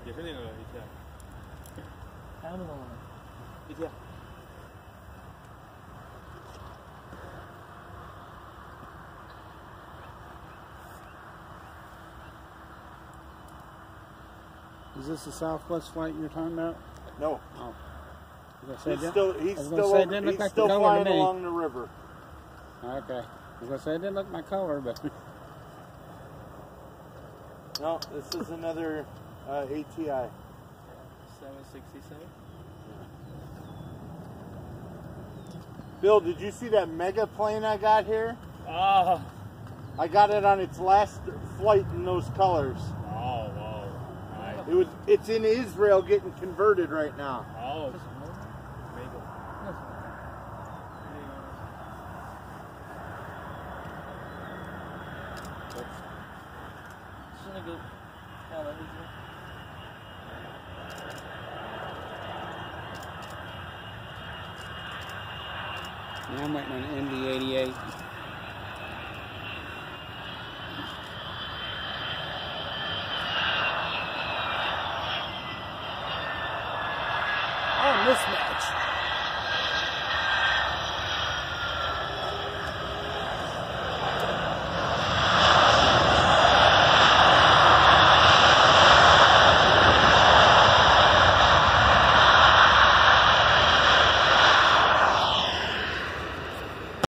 也是那个 ATI。 还有那种 ATI。 Is this the Southwest flight you're talking about? No. Oh. He's still flying along the river. Okay. I was going to say, it didn't look my color, but... No, this is another ATI. 767? Bill, did you see that mega plane I got here? Ah. I got it on its last flight in those colors. Oh, wow. Nice. It's in Israel getting converted right now. Oh. Now I'm waiting on an MD-88. Oh, mismatch.